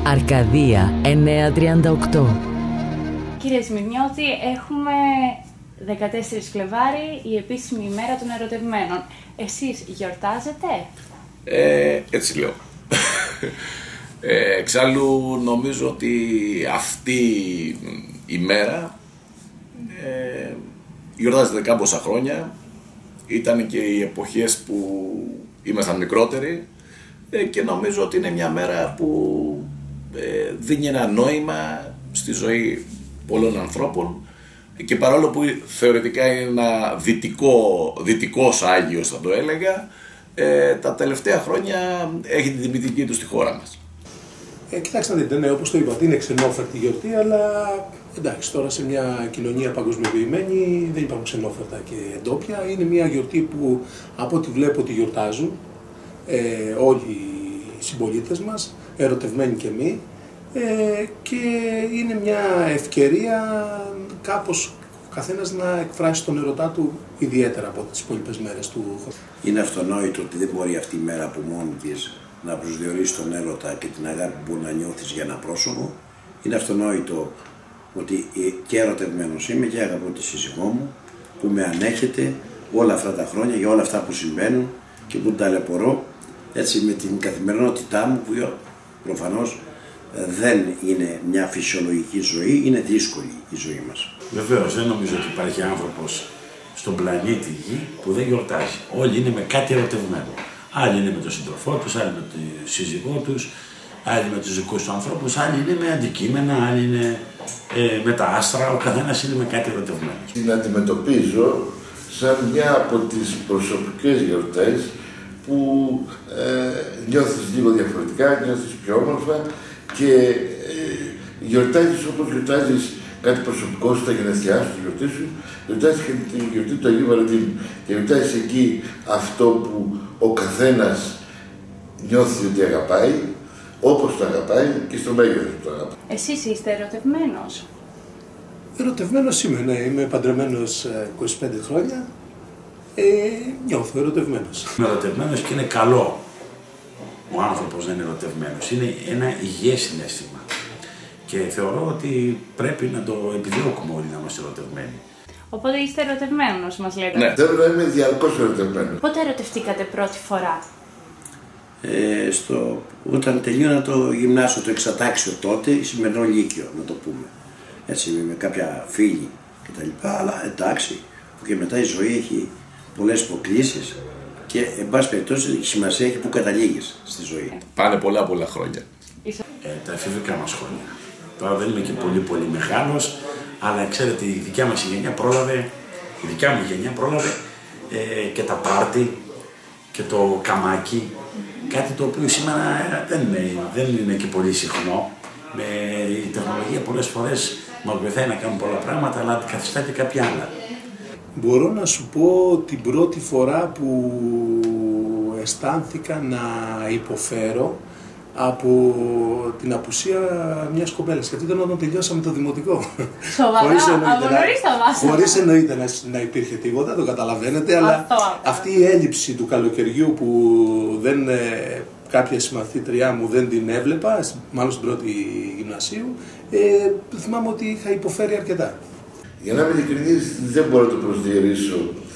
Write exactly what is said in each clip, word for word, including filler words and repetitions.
Αρκαδία εννιακόσια τριάντα οκτώ. Κύριε Σμυρνιώτη, έχουμε δεκατέσσερις Φλεβάρι, η επίσημη ημέρα των ερωτευμένων. Εσείς γιορτάζετε? Ε, έτσι λέω. Ε, εξάλλου νομίζω ότι αυτή η μέρα ε, γιορτάζεται κάμποσα χρόνια. Ήταν και οι εποχές που ήμασταν μικρότεροι ε, και νομίζω ότι είναι μια μέρα που ε, δίνει ένα νόημα στη ζωή πολλών ανθρώπων και παρόλο που θεωρητικά είναι ένα δυτικό, δυτικός Άγιος θα το έλεγα, ε, τα τελευταία χρόνια έχει την τιμητική του στη χώρα μας. Ε, κοιτάξτε να δείτε, ναι, όπως το είπατε, είναι ξενόφερτη γιορτή, αλλά εντάξει, τώρα σε μια κοινωνία παγκοσμιοποιημένη δεν υπάρχουν ξενόφερτα και ντόπια. Είναι μια γιορτή που από ό,τι βλέπω τη γιορτάζουν ε, όλοι οι συμπολίτες μας, ερωτευμένοι και εμείς, ε, και είναι μια ευκαιρία κάπως ο καθένας να εκφράσει τον ερωτά του ιδιαίτερα από τις υπόλοιπες μέρες του. Είναι αυτονόητο ότι δεν μπορεί αυτή η μέρα από μόνη της να προσδιορίσει τον έρωτα και την αγάπη που μπορεί να νιώθεις για ένα πρόσωπο. Είναι αυτονόητο ότι και ερωτευμένος είμαι και αγαπώ τη σύζυγό μου που με ανέχεται όλα αυτά τα χρόνια για όλα αυτά που συμβαίνουν και που ταλαιπωρώ έτσι με την καθημερινότητά μου που προφανώς δεν είναι μια φυσιολογική ζωή, είναι δύσκολη η ζωή μας. Βεβαίως, δεν νομίζω ότι υπάρχει άνθρωπος στον πλανήτη Γη που δεν γιορτάζει. Όλοι είναι με κάτι ερωτευμένο. Άλλοι είναι με τον σύντροφό τους, άλλοι με τον σύζυγό τους, άλλοι με τους δικούς τους ανθρώπους, άλλοι είναι με αντικείμενα, άλλοι είναι ε, με τα άστρα, ο καθένας είναι με κάτι ερωτευμένο. Την αντιμετωπίζω σαν μια από τις προσωπικές γιορτές που ε, νιώθεις λίγο διαφορετικά, νιώθεις πιο όμορφα και ε, γιορτάζεις όπως γιορτάζεις κάτι προσωπικό σου, τα γενέθλιά σου, τη γιορτή σου, γιορτάζεις και τη γιορτή του Αγίου Βαλεντίνου και γιορτάζεις εκεί αυτό που ο καθένας νιώθει ότι αγαπάει, όπως το αγαπάει και στο μέγεθος του το αγαπάει. Εσείς είστε ερωτευμένος? Ερωτευμένος είμαι, ναι, είμαι παντρεμένος είκοσι πέντε χρόνια, ε, νιώθω ερωτευμένος. Είμαι ερωτευμένος και είναι καλό ο άνθρωπος να είναι ερωτευμένος, είναι ένα υγιές συναίσθημα και θεωρώ ότι πρέπει να το επιδιώκουμε όλοι να είμαστε ερωτευμένοι. Οπότε είστε ερωτευμένος, μας λέτε. Ναι, θέλω να είμαι διαρκώς ερωτευμένος. Πότε ερωτευτήκατε πρώτη φορά? Ε, στο, όταν τελείωνα το γυμνάσιο, το εξατάξιο τότε, η σημερινό Λύκειο, να το πούμε. Έτσι, με κάποια φίλη κτλ. Αλλά εντάξει, που και μετά η ζωή έχει πολλές προκλήσεις και, εν πάση περιπτώσει, η σημασία έχει που καταλήγεις στη ζωή. Πάνε πολλά πολλά χρόνια. Ε, τα εφηβικά μας χρόνια. Τώρα δεν είμαι και πολύ πολύ μεγάλος, αλλά ξέρετε η δικιά μας γενιά πρόλαβε, η δικιά μου γενιά πρόλαβε ε, και τα πάρτι και το καμάκι, κάτι το οποίο σήμερα δεν είναι, δεν είναι και πολύ συχνό. Με, η τεχνολογία πολλές φορές μας βοηθάει να κάνουμε πολλά πράγματα, αλλά αντικαθιστά και κάποια άλλα. Μπορώ να σου πω την πρώτη φορά που αισθάνθηκα να υποφέρω από την απουσία μιας κοπέλας. Γιατί ήταν όταν τελειώσαμε το δημοτικό. Σοβαρά, χωρίς από νωρίς τα βάσανα. Χωρίς εννοείται να, να υπήρχε τίποτα, το καταλαβαίνετε, αλλά αυτό, αυτό. αυτή η έλλειψη του καλοκαιριού που δεν, ε, κάποια συμμαθήτριά μου δεν την έβλεπα, μάλλον στην πρώτη γυμνασίου, ε, θυμάμαι ότι είχα υποφέρει αρκετά. Για να είμαι ειλικρινής, δεν μπορώ να το προσδιορίσω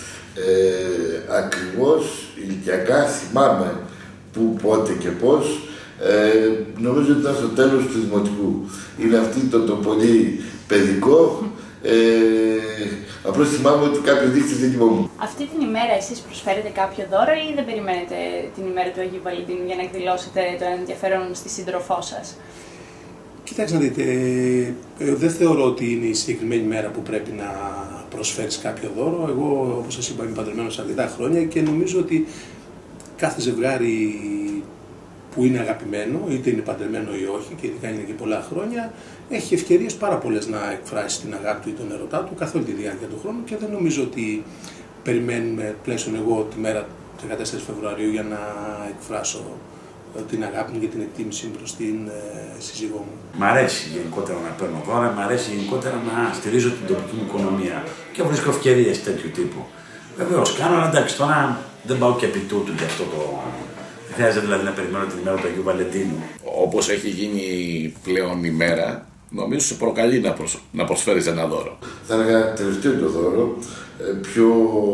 ε, ακριβώς, ηλικιακά θυμάμαι που, πότε και πώς. Ε, νομίζω ότι ήταν στο τέλος του δημοτικού. Είναι αυτή το, το πολύ παιδικό. Ε, απλώς θυμάμαι ότι κάποιος δείχνει δεν κοιμόμουν. Αυτή την ημέρα εσείς προσφέρετε κάποιο δώρο ή δεν περιμένετε την ημέρα του Αγίου Βαλεντίνου για να εκδηλώσετε το ενδιαφέρον στη σύντροφό σας? Κοιτάξτε να δείτε, ε, δεν θεωρώ ότι είναι η συγκεκριμένη μέρα που πρέπει να προσφέρεις κάποιο δώρο. Εγώ, όπως σας είπα, είμαι παντρεμένος αρκετά χρόνια και νομίζω ότι κάθε ζευγάρι που είναι αγαπημένο, είτε είναι παντρεμένο ή όχι, και ειδικά είναι και πολλά χρόνια, έχει ευκαιρίες πάρα πολλές να εκφράσει την αγάπη του ή τον ερωτά του καθ' όλη τη διάρκεια του χρόνου και δεν νομίζω ότι περιμένουμε, τουλάχιστον εγώ, τη μέρα δεκατέσσερις Φεβρουαρίου για να εκφράσω την αγάπη μου και την εκτίμησή μου προς την ε, σύζυγό μου. Μ' αρέσει γενικότερα να παίρνω δώρα, μ' αρέσει γενικότερα να στηρίζω την τοπική μου οικονομία και βρίσκω ευκαιρίες τέτοιου τύπου. Βεβαίως κάνω, αλλά εντάξει, τώρα δεν πάω και επί τούτου γι' αυτό το. Δεν χρειάζεται δηλαδή να περιμένω την ημέρα του Αγίου Βαλεντίνου. όπως έχει γίνει πλέον η μέρα, νομίζω σε προκαλεί να, προσ... να προσφέρεις ένα δώρο. Θα έλεγα τελευταίο το δώρο, πιο,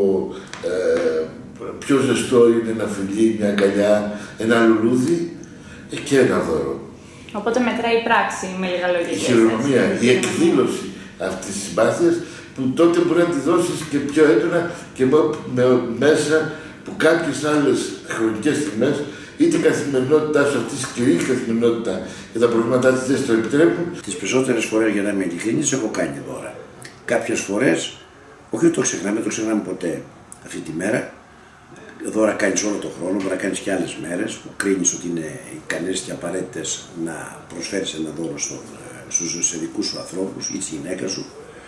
ε, πιο ζεστό είναι ένα φιλί, μια αγκαλιά, ένα λουλούδι και ένα δώρο. Οπότε μετράει η πράξη, με λίγα λόγια. Η χειρονομία, η εκδήλωση αυτής της συμπάθειας που τότε μπορεί να τη δώσεις και πιο έντονα και με, με, μέσα που κάποιες άλλες χρονικές στιγμές, είτε η καθημερινότητά σου, αυτή τη σκληρή καθημερινότητα και τα προβλήματά της δεν στο επιτρέπουν. Τις περισσότερες φορές, για να είμαι ειλικρινής, έχω κάνει δώρα. Κάποιες φορές, όχι το ξεχνάμε, δεν το ξεχνάμε ποτέ αυτή τη μέρα. Δώρα κάνεις όλο τον χρόνο, μπορεί να κάνεις και άλλες μέρες που κρίνεις ότι είναι ικανές και απαραίτητες να προσφέρεις ένα δώρο στο, στους δικούς σου ανθρώπους ή τη γυναίκα σου.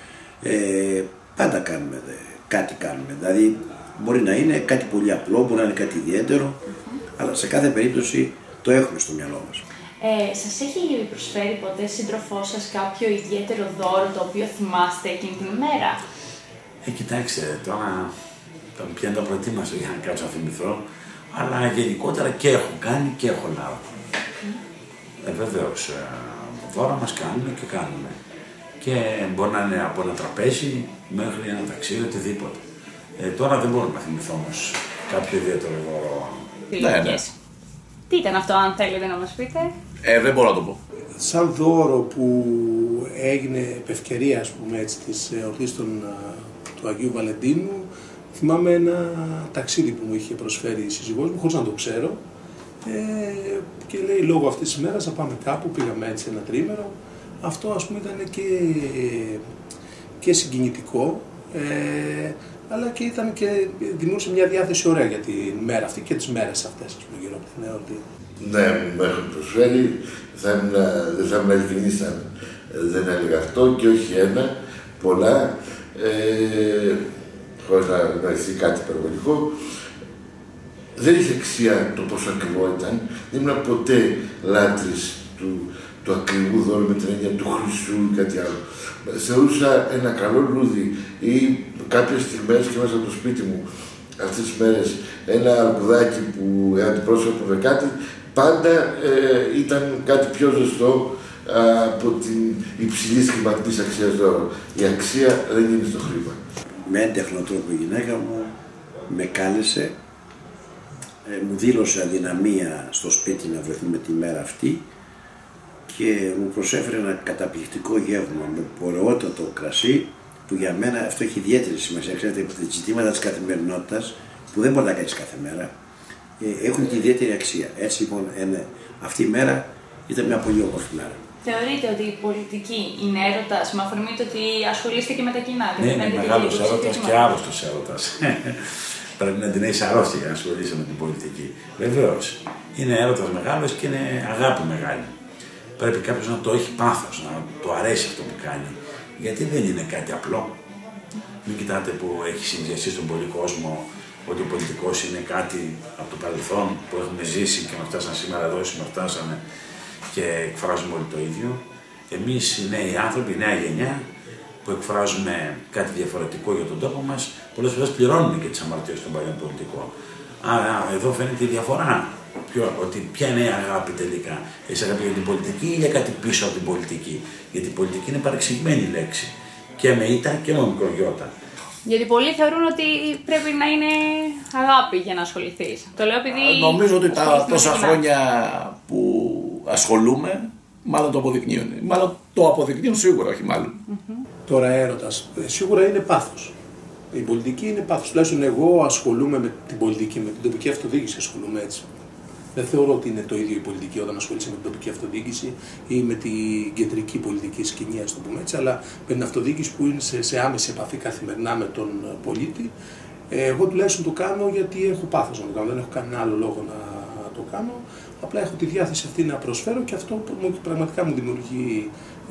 Ε, πάντα κάνουμε, κάτι κάνουμε. Δηλαδή, μπορεί να είναι κάτι πολύ απλό, μπορεί να είναι κάτι ιδιαίτερο, mm-hmm. αλλά σε κάθε περίπτωση το έχουμε στο μυαλό μας. Ε, σας έχει προσφέρει ποτέ σύντροφός σας κάποιο ιδιαίτερο δώρο το οποίο θυμάστε εκείνη την ημέρα? Ε, κοιτάξτε, τώρα τον πιάνει τα προετοίμασα για να κάτσω να θυμηθώ, αλλά γενικότερα και έχω κάνει και έχω λάβει. Mm. Ε, βεβαίως, ε, δώρα μας κάνουμε και κάνουμε. Και μπορεί να είναι από ένα τραπέζι μέχρι ένα ταξίδι, οτιδήποτε. Ε, τώρα δεν μπορώ να θυμηθώ όμως κάποιο ιδιαίτερο δώρο. Ναι, ναι. Τι ήταν αυτό, αν θέλετε να μας πείτε? Ε, δεν μπορώ να το πω. Σαν δώρο που έγινε επ' ευκαιρία, ας πούμε, έτσι, της εορτής του Αγίου Βαλεντίνου, θυμάμαι ένα ταξίδι που μου είχε προσφέρει η σύζυγός μου, χωρίς να το ξέρω, ε, και λέει λόγω αυτής της ημέρας θα πάμε κάπου, πήγαμε έτσι ένα τρίμερο. Αυτό, ας πούμε, ήταν και, και συγκινητικό, ε, αλλά και ήταν και δημιούργησε μια διάθεση ωραία για την μέρα αυτή και τις μέρες αυτές, ας πούμε, γύρω από την εορτή. Ναι, μου έχουν προσφέρει, θα ήμουν, δεν θα ήμουν ειλικρινής αν δεν έλεγα αυτό και όχι ένα, πολλά, ε, χωρίς να νοηθεί κάτι υπερβολικό. Δεν είχε αξία το πόσο ακριβό ήταν, δεν ήμουν ποτέ λάτρης του, του ακριβού δώρου με την έννοια του χρυσού ή κάτι άλλο. Θεωρούσα ένα καλό λουλούδι ή κάποιες στιγμές και μέσα από το σπίτι μου αυτές τις μέρες ένα αρκουδάκι που αντιπρόσωπο κάτι, πάντα ε, ήταν κάτι πιο ζεστό α, από την υψηλή σχηματικής αξίας δώρο. Η αξία δεν είναι στο χρήμα. Με έντεχνο τρόπο η γυναίκα μου με κάλεσε, ε, μου δήλωσε αδυναμία στο σπίτι να βρεθούμε τη μέρα αυτή και μου προσέφερε ένα καταπληκτικό γεύμα με πορεότατο κρασί που για μένα αυτό έχει ιδιαίτερη σημασία. Ξέρετε, τα ζητήματα της καθημερινότητας που δεν μπορεί να κάνεις κάθε μέρα ε, έχουν τη ιδιαίτερη αξία. Έτσι λοιπόν είναι, αυτή η μέρα ήταν μια πολύ όμορφη μέρα. Θεωρείτε ότι η πολιτική είναι έρωτας με αφορμή το ότι ασχολείστε και με τα κοινά? Ναι, είναι μεγάλος έρωτας και άρρωστος έρωτας. Πρέπει να την έχεις αρρώστια για να ασχολείσαι με την πολιτική. Βεβαίως, είναι έρωτας μεγάλος και είναι αγάπη μεγάλη. Πρέπει κάποιος να το έχει πάθος, να το αρέσει αυτό που κάνει. Γιατί δεν είναι κάτι απλό. Μην κοιτάτε που έχει συνδυαστεί στον πολύ κόσμο ότι ο πολιτικός είναι κάτι από το παρελθόν που έχουμε ζήσει και μας φτάσαν σήμερα εδώ, μας φτάσανε και εκφράζουμε όλοι το ίδιο. Εμείς οι νέοι άνθρωποι, η νέα γενιά που εκφράζουμε κάτι διαφορετικό για τον τόπο μας, πολλές φορές πληρώνουμε και τις αμαρτίες των παλιών πολιτικών. Άρα εδώ φαίνεται η διαφορά. Ποιο, ότι ποια είναι η αγάπη τελικά. Έχει αγάπη για την πολιτική ή για κάτι πίσω από την πολιτική? Γιατί η πολιτική είναι παρεξηγημένη λέξη. Και με ήττα και με μικρογιώτα. Γιατί πολλοί θεωρούν ότι πρέπει να είναι αγάπη για να ασχοληθείς. Το λέω επειδή. Νομίζω ότι τα τόσα χρόνια που ασχολούμαι, μάλλον το αποδεικνύουν. Μάλλον το αποδεικνύουν σίγουρα, όχι μάλλον. Mm-hmm. Τώρα έρωτας, σίγουρα είναι πάθος. Η πολιτική είναι πάθος. Τουλάχιστον εγώ ασχολούμαι με την πολιτική, με την τοπική αυτοδιοίκηση ασχολούμαι έτσι. Δεν θεωρώ ότι είναι το ίδιο η πολιτική όταν ασχολείσαι με την τοπική αυτοδιοίκηση ή με την κεντρική πολιτική σκηνή, α το πούμε έτσι, αλλά με την αυτοδιοίκηση που είναι σε, σε άμεση επαφή καθημερινά με τον πολίτη. Εγώ τουλάχιστον το κάνω γιατί έχω πάθος να το κάνω. Δεν έχω κανένα άλλο λόγο να το κάνω. Απλά έχω τη διάθεση αυτή να προσφέρω και αυτό που πραγματικά μου δημιουργεί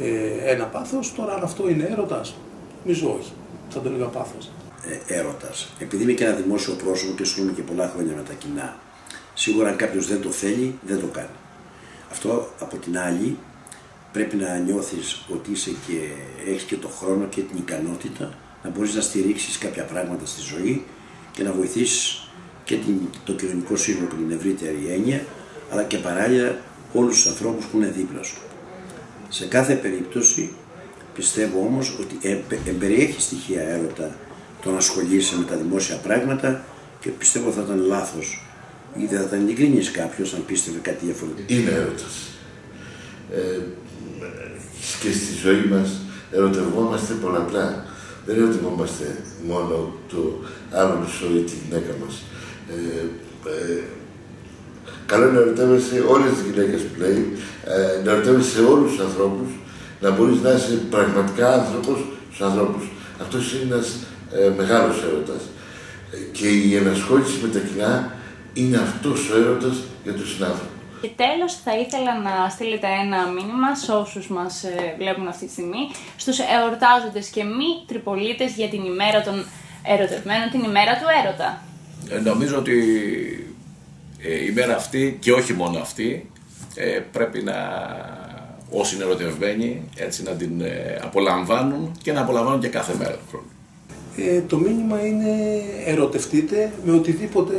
ε, ένα πάθος. Τώρα, αν αυτό είναι έρωτας, νομίζω όχι. Θα το έλεγα πάθος. Ε, έρωτας. Επειδή είμαι και ένα δημόσιο πρόσωπο και ασχολούμαι και πολλά χρόνια με τα κοινά, σίγουρα αν κάποιος δεν το θέλει, δεν το κάνει. Αυτό από την άλλη πρέπει να νιώθεις ότι είσαι και έχεις και το χρόνο και την ικανότητα να μπορείς να στηρίξεις κάποια πράγματα στη ζωή και να βοηθήσεις και την, το κοινωνικό σύνολο και την ευρύτερη έννοια, αλλά και παράλληλα όλους τους ανθρώπους που είναι δίπλα σου. Σε κάθε περίπτωση πιστεύω όμως ότι εμπεριέχει στοιχεία έρωτα το να ασχολείσαι με τα δημόσια πράγματα και πιστεύω θα ήταν λάθος ή δεν θα ήταν ειλικρινής κάποιος αν πίστευε κάτι διαφορετικό. Είναι έρωτας. Ε, και στη ζωή μας ερωτευόμαστε πολλαπλά. Δεν ερωτευόμαστε μόνο το άλλο μισό ή τη γυναίκα μας. Ε, ε, καλό είναι να ερωτεύεσαι όλες τις γυναίκες που λέει, ε, να ερωτεύεσαι όλους τους ανθρώπους, να μπορείς να είσαι πραγματικά άνθρωπος στους ανθρώπους. Αυτός είναι ένας ε, μεγάλος έρωτας. Ε, και η ενασχόληση με τα κοινά είναι αυτός ο έρωτας για τον συνάνθρωπο. Και τέλος θα ήθελα να στείλετε ένα μήνυμα σε όσους μας ε, βλέπουν αυτή τη στιγμή, στους εορτάζοντες και μη τριπολίτες για την ημέρα των ερωτευμένων, την ημέρα του έρωτα. Ε, νομίζω ότι ε, η μέρα αυτή και όχι μόνο αυτή ε, πρέπει να, όσοι είναι ερωτευμένοι, έτσι να την ε, απολαμβάνουν και να απολαμβάνουν και κάθε μέρα του χρόνου. Ε, το μήνυμα είναι ερωτευτείτε με οτιδήποτε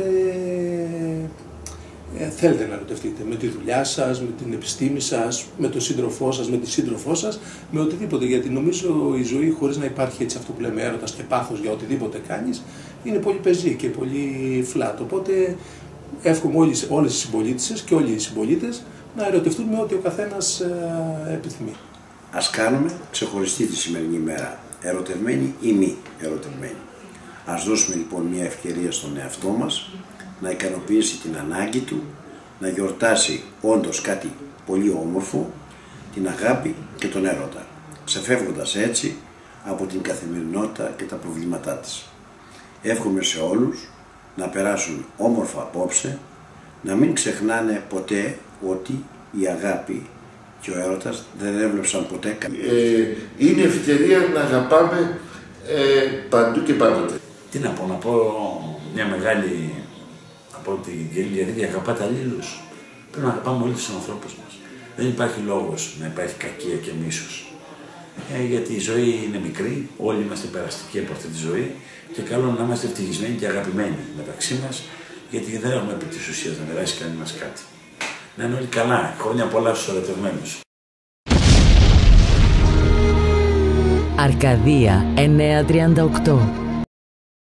ε, θέλετε να ερωτευτείτε. Με τη δουλειά σας, με την επιστήμη σας, με τον σύντροφό σας, με τη σύντροφό σας, με οτιδήποτε. Γιατί νομίζω η ζωή χωρίς να υπάρχει έτσι αυτό που λέμε έρωτας και πάθος για οτιδήποτε κάνεις, είναι πολύ πεζή και πολύ φλάτ. Οπότε εύχομαι όλες, όλες οι συμπολίτες και όλοι οι συμπολίτες να ερωτευτούν με ό,τι ο καθένας ε, επιθυμεί. Ας κάνουμε ξεχωριστή τη σημερινή ημέρα, ερωτευμένοι ή μη ερωτευμένοι. Ας δώσουμε λοιπόν μια ευκαιρία στον εαυτό μας να ικανοποιήσει την ανάγκη του, να γιορτάσει όντως κάτι πολύ όμορφο, την αγάπη και τον έρωτα, ξεφεύγοντας έτσι από την καθημερινότητα και τα προβλήματά της. Εύχομαι σε όλους να περάσουν όμορφα απόψε, να μην ξεχνάνε ποτέ ότι η αγάπη και ο έρωτας δεν έβλεψαν ποτέ κανένα. Ε, είναι ευκαιρία να αγαπάμε ε, παντού και πάντοτε. Τι να πω, να πω μια μεγάλη από την Κυριακή, αγαπάτε αλλήλους. Πρέπει να αγαπάμε όλους τους ανθρώπους μας. Δεν υπάρχει λόγος να υπάρχει κακία και μίσος. Ε, γιατί η ζωή είναι μικρή, όλοι είμαστε περαστικοί από αυτή τη ζωή και καλό να είμαστε ευτυχισμένοι και αγαπημένοι μεταξύ μας, γιατί δεν έχουμε επί της ουσίας να περάσει κανένας κάτι. Να είναι όλοι καλά. Χρόνια πολλά στους ερωτευμένους. Αρκαδία εννιακόσια τριάντα οκτώ.